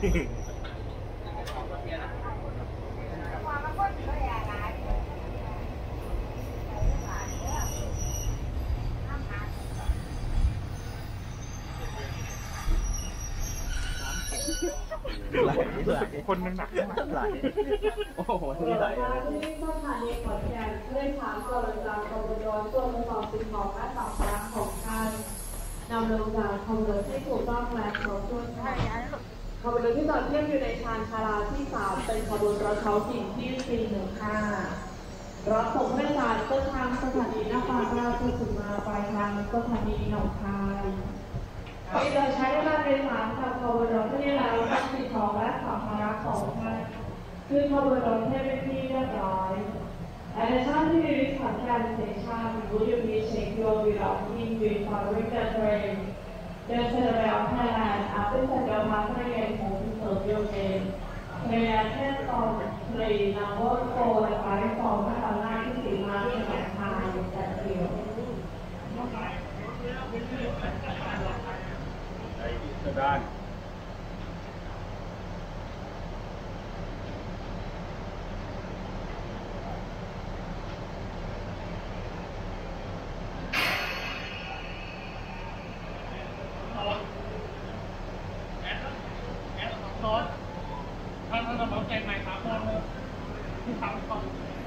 คนหนักไหลโอ้โหที่ไหลที่สถานีขอนแก่นเพื่อถามกรณีการขบวนรถตัวประกอบสิ่งของและสัมภาระของท่านนำลงจากขบวนรถที่ถูกต้องและครบถ้วนขบวนรถที่จอดเทียบอยู่ในชานชาลาที่3เป็นขบวนรถท้องถิ่นที่415รับส่งผู้โดยสารต้นทางสถานีนครราชสีมาปลายทางสถานีหนองคายที่เราใช้ในการโดยสารกับขบวนรถที่แล้วทั้งสิ่งของและสัมภาระของท่านคือขบวนรถที่เป็นที่เรียบร้อย Attention to this Khattan station, would you please check your belongings with following the train? The Central of Thailand, after Central Passenger Train home to serve your train. Train attend from train number 4 and 5 from นครราชสีมาที่หนองคายจัดเที่ยวด้านท่านนำเอาใจใหม่ครับที่ทำก่อน